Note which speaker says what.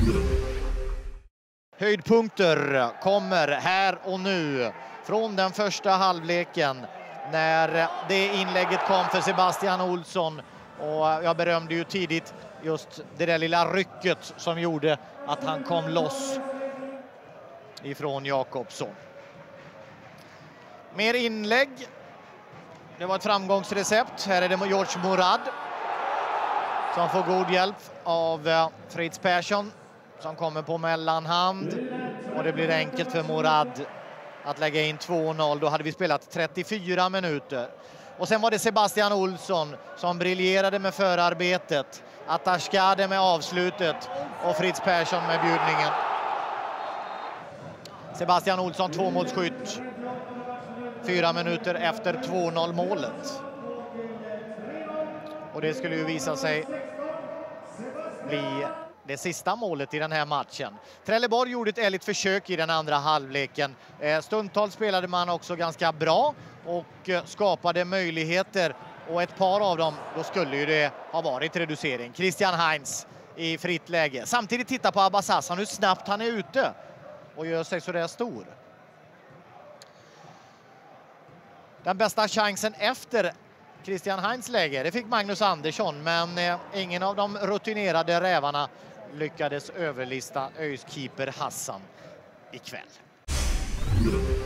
Speaker 1: Höjdpunkter kommer här och nu från den första halvleken när det inlägget kom för Sebastian Olsson. Och jag berömde ju tidigt just det där lilla rycket som gjorde att han kom loss ifrån Jakobsson. Mer inlägg. Det var ett framgångsrecept. Här är det George Morad som får god hjälp av Fritz Persson som kommer på mellanhand. Och det blir enkelt för Morad att lägga in 2-0. Då hade vi spelat 34 minuter. Och sen var det Sebastian Olsson som briljerade med förarbetet. Atashkade med avslutet och Fritz Persson med bjudningen. Sebastian Olsson, tvåmålsskytt. 4 minuter efter 2-0 målet. Och det skulle ju visa sig bli det sista målet i den här matchen. Trelleborg gjorde ett ärligt försök i den andra halvleken. Stundtals spelade man också ganska bra och skapade möjligheter. Och ett par av dem, då skulle ju det ha varit reducering. Christian Heinz i fritt läge. Samtidigt titta på Abbas Hassan hur snabbt han är ute och gör sig så där stor. Den bästa chansen efter Christian Heinz läge, det fick Magnus Andersson, men ingen av de rutinerade rävarna lyckades överlista ÖIS keeper Hassan ikväll.